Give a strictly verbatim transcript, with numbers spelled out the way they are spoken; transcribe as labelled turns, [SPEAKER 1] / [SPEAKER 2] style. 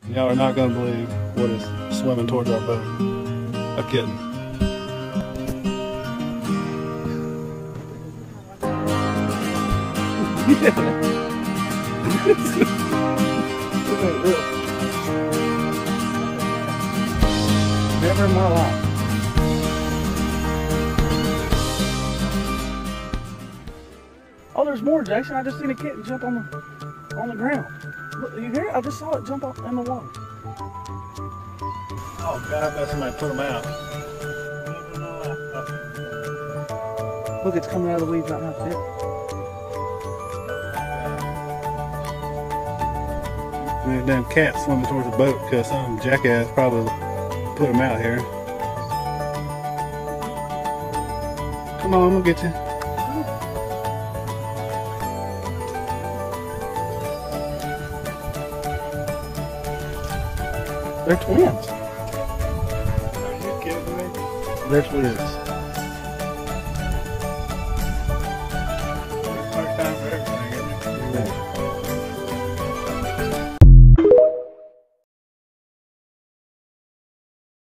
[SPEAKER 1] Y'all are not gonna believe what is swimming towards our boat. A kitten. Never in my life. Oh, there's more, Jason. I just seen a kitten jump on the on the ground. Look, you hear it? I just saw it jump off in the water. Oh God, I bet somebody put them out. Look, it's coming out of the weeds right now. See it? There's a damn cat swimming towards the boat because some jackass probably put him out here. Come on, I'm gonna get you. They're twins. Are you kidding me? They're twins. First time for everything.